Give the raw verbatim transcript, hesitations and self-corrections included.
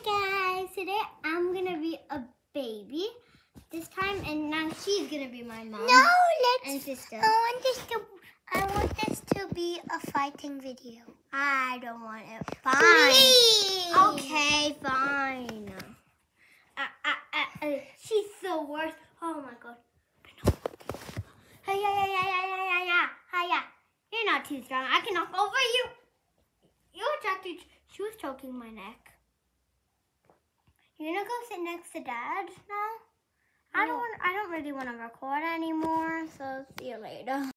guys, today I'm gonna be a baby this time, and now she's gonna be my mom. No, let's. And sister. I want this to. I want this to be a fighting video. I don't want it. Fine. Please. Okay, fine. Uh, uh, uh, uh, she's the worst. Oh my god. Hey, yeah, yeah, yeah, yeah, yeah, yeah, yeah. Hi, yeah. You're not too strong. I can knock over you. You're attracted. She was choking my neck. You're gonna go sit next to Dad now? I don't want. I don't really want to record anymore. So see you later.